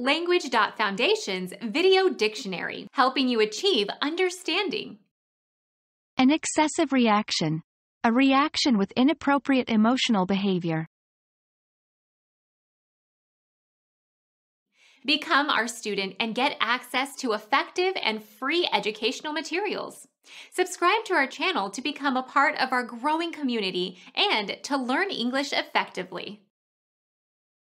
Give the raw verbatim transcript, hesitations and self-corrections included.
Language.Foundation's Video Dictionary, helping you achieve understanding. An excessive reaction. A reaction with inappropriate emotional behavior. Become our student and get access to effective and free educational materials. Subscribe to our channel to become a part of our growing community and to learn English effectively.